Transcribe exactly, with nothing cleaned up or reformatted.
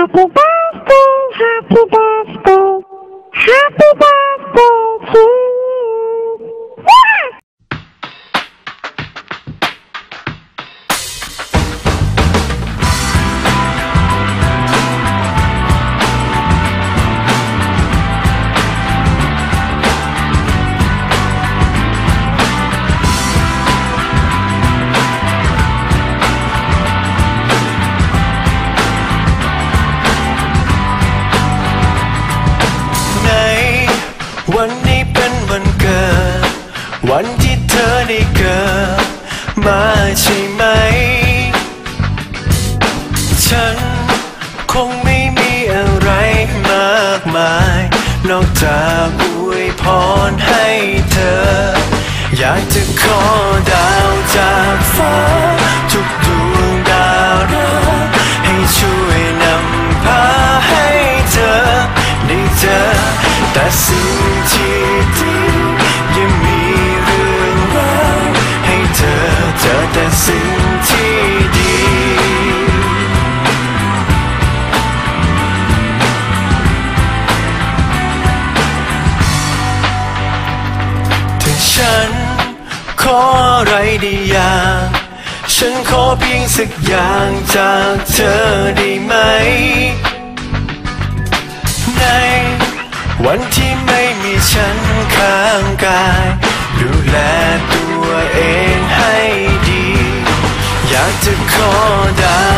Happy birthday, happy birthday, happy birthday to you. Yeah! วันนี้เป็นวันเกิดวันที่เธอได้เกิดมาใช่ไหมฉันคงไม่มีอะไรมากมายนอกจากอวยพรให้เธออยากจะขอดาวจากฟ้าทุกดวงดาวรับให้ช่วยนำพาให้เธอได้เจอแต่สิ่งที่ดียังมีเรื่องราวให้เธอเจอแต่สิ่งที่ดีถ้าฉันขออะไรดีอย่างฉันขอเพียงสักอย่างจากเธอได้ไหมในวันที่ไม่มีฉันข้างกายดูแลตัวเองให้ดีอยากจะขอดาว